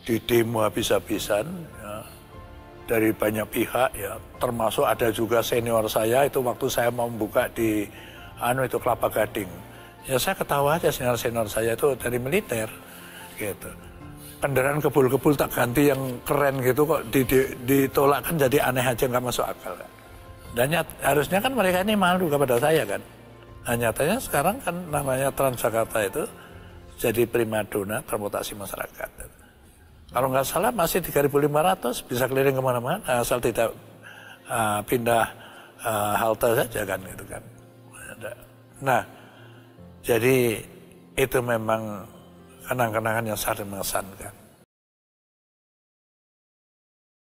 di demo habis-habisan ya, dari banyak pihak ya, termasuk ada juga senior saya itu waktu saya mau membuka di itu Kelapa Gading. Ya saya ketawa aja senior saya itu dari militer gitu. Kendaraan kebul-kebul tak ganti yang keren gitu kok ditolak kan jadi aneh aja, nggak masuk akal kan. Dan harusnya kan mereka ini malu kepada saya kan. Nah nyatanya sekarang kan namanya Transjakarta itu jadi primadona transportasi masyarakat. Kalau nggak salah masih 3.500 bisa keliling kemana-mana asal tidak pindah halte saja kan gitu kan. Nah jadi itu memang kenang-kenangan yang sangat mengesankan.